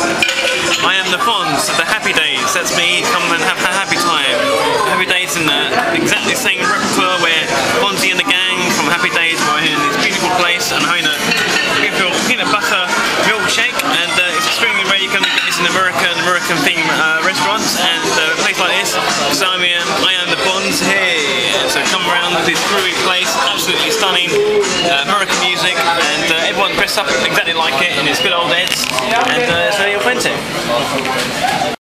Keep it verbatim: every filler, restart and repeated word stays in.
I am the Fonz, the Happy Days. That's me. Come and have a happy time. Happy Days in the exactly same repertoire where Fonzie and the gang from Happy Days were in this beautiful place and having a beautiful peanut butter milkshake. And uh, it's extremely rare you can get this in American American themed uh, restaurants and uh, a place like this. So I am, I am the Fonz. Hey, so come around this groovy place, absolutely stunning uh, American music, and uh, everyone dressed up exactly like it in its good old heads, and uh, it's very authentic.